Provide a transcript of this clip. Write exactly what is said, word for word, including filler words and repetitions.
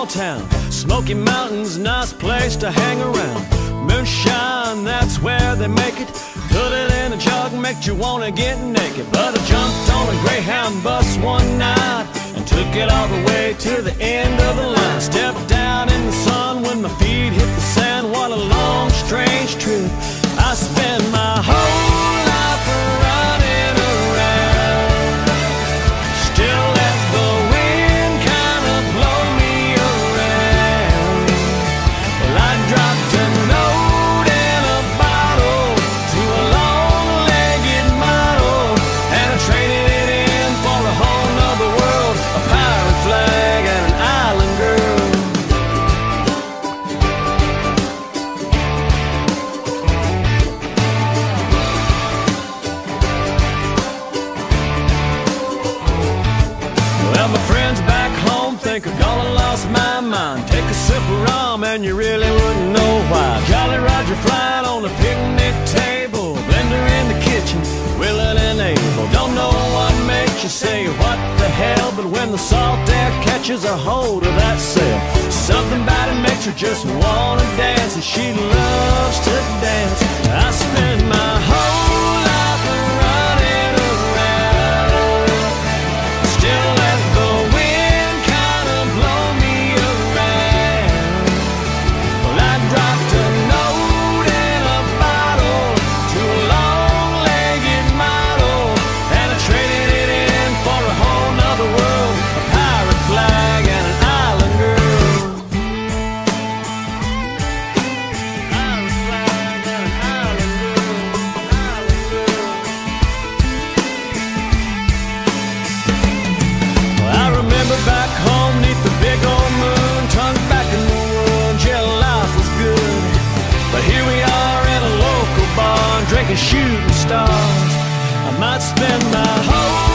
town. Smoky Mountains, nice place to hang around. Moonshine, that's where they make it. Put it in a jug, make you wanna get naked. But I jumped on a Greyhound bus one night and took it all the way to the end of the line. Stepped down in the sun when my feet hit the sand. What a long, strange trip. I spent my whole life running around. Still let the wind kind of blow me around. Well, I dropped a note in a bottle to a long-legged model, and I traded it in for a whole nother world, a pirate flag and an island girl. Well, my friends back home think I've gone and lost my mind. Take a sip of rum and you really wouldn't know why. Jolly Roger flying on a picnic table, blender in the kitchen, willing and able. Don't know what makes you say what the hell, but when the salt air catches a hold of that sail, something about it makes her just wanna dance, and she loves to dance. I spend my whole life running around. Still let the wind kind of blow me around. Well, I dropped a note in a bottle to a long-legged model, and I traded it in for a whole nother world, a pirate flag and an island girl. Pirate flag and an island girl, island girl. Well, I remember back home neath the big old moon, tongue back in the wound, yeah, life was good. But here we are in a local bar, drinking shooting stars. I might spend my whole